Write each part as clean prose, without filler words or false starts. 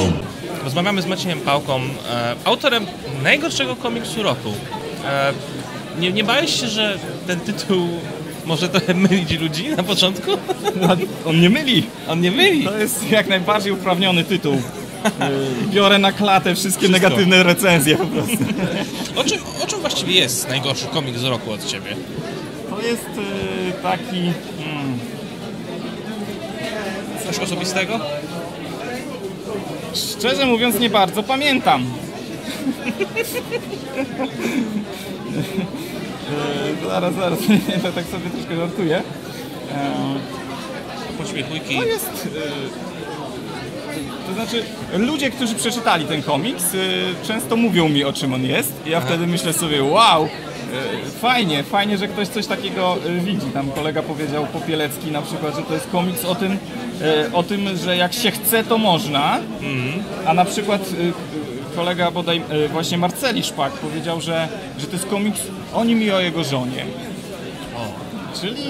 Rozmawiamy z Maciejem Pałką, autorem najgorszego komiksu roku. Nie bałeś się, że ten tytuł może trochę mylić ludzi na początku? On nie myli. On nie myli. To jest jak najbardziej uprawniony tytuł. Biorę na klatę wszystkie negatywne recenzje po prostu. O czym właściwie jest najgorszy komiks roku od ciebie? To jest taki... Coś osobistego? Szczerze mówiąc nie bardzo pamiętam. Zaraz, tak sobie troszkę żartuję. Pośmiechujki. To jest... To znaczy, ludzie, którzy przeczytali ten komiks, często mówią mi, o czym on jest. I ja wtedy myślę sobie, wow, fajnie, że ktoś coś takiego widzi. Tam kolega powiedział, Popielecki na przykład, że to jest komiks o tym, że jak się chce, to można. A na przykład kolega bodaj właśnie Marceli Szpak powiedział, że to jest komiks o nim i o jego żonie. Czyli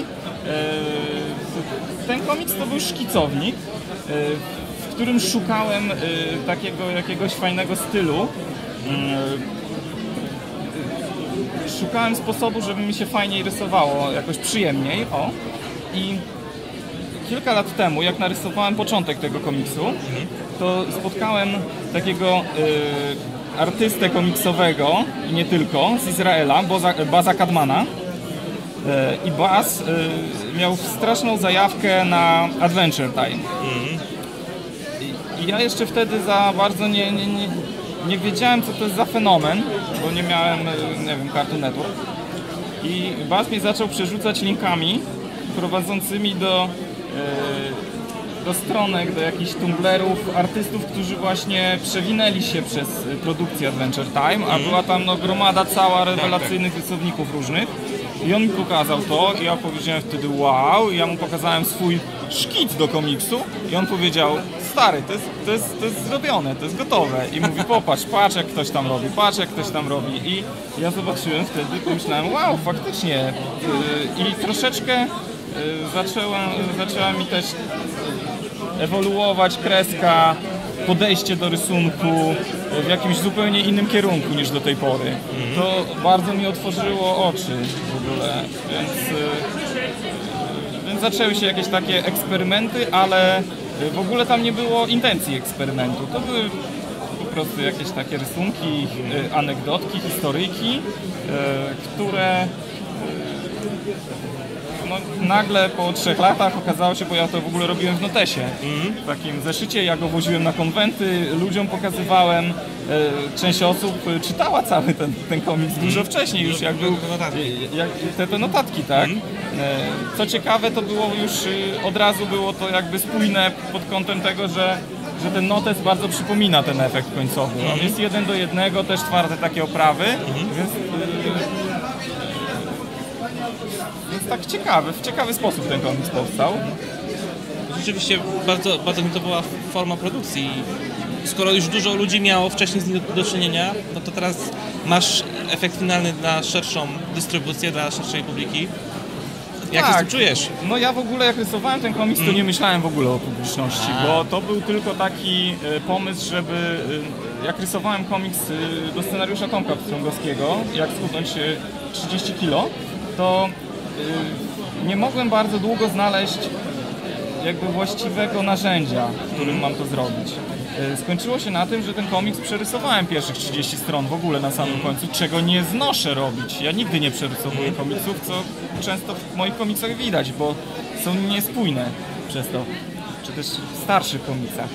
ten komiks to był szkicownik, w którym szukałem takiego jakiegoś fajnego stylu. Szukałem sposobu, żeby mi się fajniej rysowało, jakoś przyjemniej. I kilka lat temu, jak narysowałem początek tego komiksu, to spotkałem takiego artystę komiksowego i nie tylko, z Izraela, Baza Kadmana. I Baz miał straszną zajawkę na Adventure Time. I ja jeszcze wtedy za bardzo nie wiedziałem, co to jest za fenomen, bo nie miałem, nie wiem, Cartoon Network. I Baz mnie zaczął przerzucać linkami prowadzącymi do stronek, do jakichś tumblerów, artystów, którzy właśnie przewinęli się przez produkcję Adventure Time, a była tam gromada cała rewelacyjnych rysowników różnych. I on mi pokazał to i ja powiedziałem wtedy wow, i ja mu pokazałem swój szkic do komiksu i on powiedział, stary, to jest zrobione, to jest gotowe. I mówi, patrz jak ktoś tam robi, I ja zobaczyłem wtedy, pomyślałem, wow, faktycznie. I troszeczkę zaczęła mi też ewoluować kreska, podejście do rysunku w jakimś zupełnie innym kierunku niż do tej pory. To bardzo mi otworzyło oczy w ogóle, więc zaczęły się jakieś takie eksperymenty, ale w ogóle tam nie było intencji eksperymentu. To były po prostu jakieś takie rysunki, anegdotki, historyjki, które nagle po 3 latach okazało się, bo ja to w ogóle robiłem w notesie, w takim zeszycie, ja go woziłem na konwenty, ludziom pokazywałem, część osób czytała cały ten komiks dużo wcześniej już, jak był te notatki, tak? Co ciekawe, to było już od razu było to jakby spójne pod kątem tego, że ten notes bardzo przypomina ten efekt końcowy. On jest 1:1, też twarde takie oprawy, więc tak w ciekawy sposób ten komiks powstał. Rzeczywiście bardzo mi to była forma produkcji. Skoro już dużo ludzi miało wcześniej z nim do czynienia, no to teraz masz efekt finalny na szerszą dystrybucję, dla szerszej publiki. Jak się z tym czujesz? No ja w ogóle jak rysowałem ten komiks, to nie myślałem w ogóle o publiczności, bo to był tylko taki pomysł, żeby jak rysowałem komiks do scenariusza Tomka Pstrągowskiego, jak schudnąć 30 kilo, to nie mogłem bardzo długo znaleźć jakby właściwego narzędzia, którym mam to zrobić. Skończyło się na tym, że ten komiks przerysowałem pierwszych 30 stron w ogóle na samym końcu, czego nie znoszę robić. Ja nigdy nie przerysowuję komiksów, co często w moich komiksach widać, bo są niespójne przez to, czy też w starszych komiksach.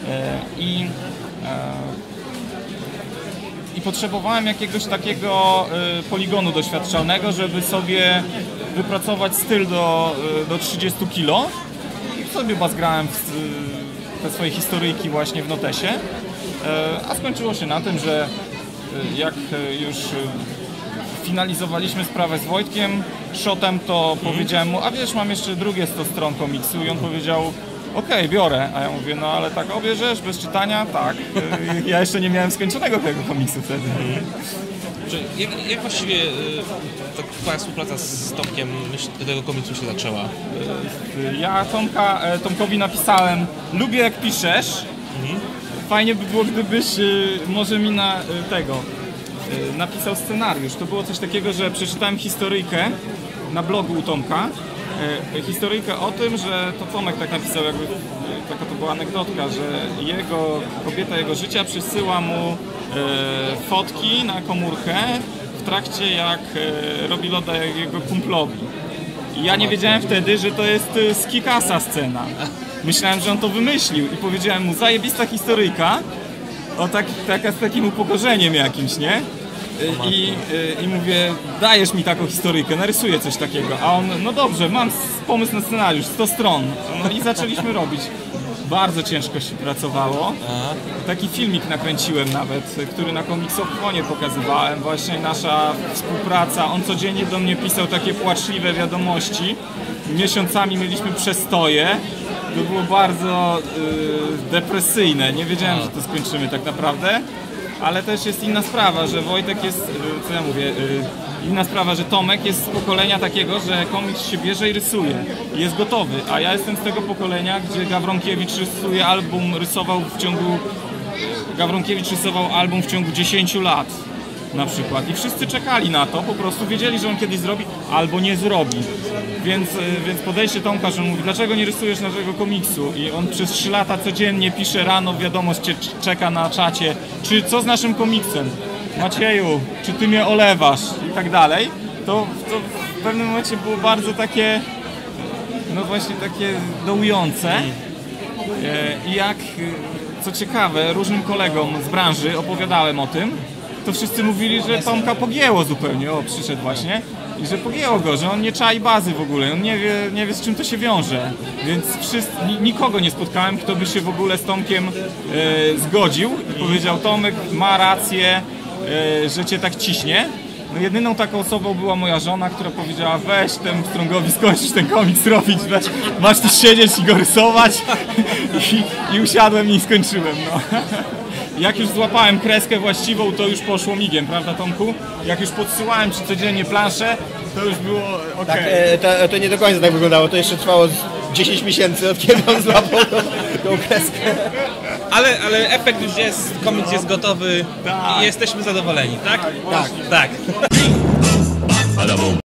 I potrzebowałem jakiegoś takiego poligonu doświadczalnego, żeby sobie wypracować styl do 30 kilo. I sobie bazgrałem te swoje historyjki właśnie w notesie. A skończyło się na tym, że jak już finalizowaliśmy sprawę z Wojtkiem Szotem, to powiedziałem mu, a wiesz, mam jeszcze drugie 100 stron komiksu i on powiedział, okej, biorę. A ja mówię, no ale tak obierzesz bez czytania? Tak. Ja jeszcze nie miałem skończonego tego komiksu wtedy. Jak właściwie twoja współpraca z Tomkiem do tego komiksu się zaczęła? Ja Tomkowi napisałem, lubię jak piszesz, fajnie by było, gdybyś może mi napisał scenariusz. To było coś takiego, że przeczytałem historyjkę na blogu u Tomka. Historyjkę o tym, że to Tomek tak napisał, jakby taka to była anegdotka, że kobieta jego życia przysyła mu fotki na komórkę w trakcie jak robi loda jego kumplowi. I ja nie wiedziałem wtedy, że to jest z Kikasa scena. Myślałem, że on to wymyślił i powiedziałem mu, zajebista historyjka, taka z takim upokorzeniem jakimś, nie? I mówię, dajesz mi taką historyjkę, narysuję coś takiego. A on, no dobrze, mam pomysł na scenariusz, 100 stron. No i zaczęliśmy robić. Bardzo ciężko się pracowało. Taki filmik nakręciłem nawet, który na Komiksofonie pokazywałem. Właśnie nasza współpraca. On codziennie do mnie pisał takie płaczliwe wiadomości. Miesiącami mieliśmy przestoje. To było bardzo depresyjne. Nie wiedziałem, że to skończymy tak naprawdę. Ale też jest inna sprawa, że Wojtek jest, co ja mówię, inna sprawa, że Tomek jest z pokolenia takiego, że komiks się bierze i rysuje. I jest gotowy, a ja jestem z tego pokolenia, gdzie Gawronkiewicz rysował album w ciągu 10 lat na przykład. I wszyscy czekali na to, po prostu wiedzieli, że on kiedyś zrobi albo nie zrobi. Więc podejście Tomka, że on mówi, dlaczego nie rysujesz naszego komiksu? I on przez 3 lata codziennie pisze rano wiadomość, czeka na czacie, czy co z naszym komiksem? Macieju, czy ty mnie olewasz? I tak dalej. To w pewnym momencie było bardzo takie, no właśnie takie dołujące. I jak, co ciekawe, różnym kolegom z branży opowiadałem o tym, to wszyscy mówili, że Tomka pogięło zupełnie, przyszedł właśnie, i że pogięło go, że on nie czai bazy w ogóle, on nie wie z czym to się wiąże, więc nikogo nie spotkałem, kto by się w ogóle z Tomkiem zgodził i powiedział, Tomek ma rację, że cię tak ciśnie. No jedyną taką osobą była moja żona, która powiedziała, weź temu Strongowi skończyć ten komiks robić, masz tu siedzieć i go rysować. I usiadłem i skończyłem, no. Jak już złapałem kreskę właściwą, to już poszło migiem, prawda Tomku? Jak już podsyłałem ci codziennie planszę, to już było okej. Tak, to nie do końca tak wyglądało, to jeszcze trwało 10 miesięcy, od kiedy on złapał tą kreskę. Ale efekt już jest, komiks jest gotowy i jesteśmy zadowoleni, tak? Tak. Tak.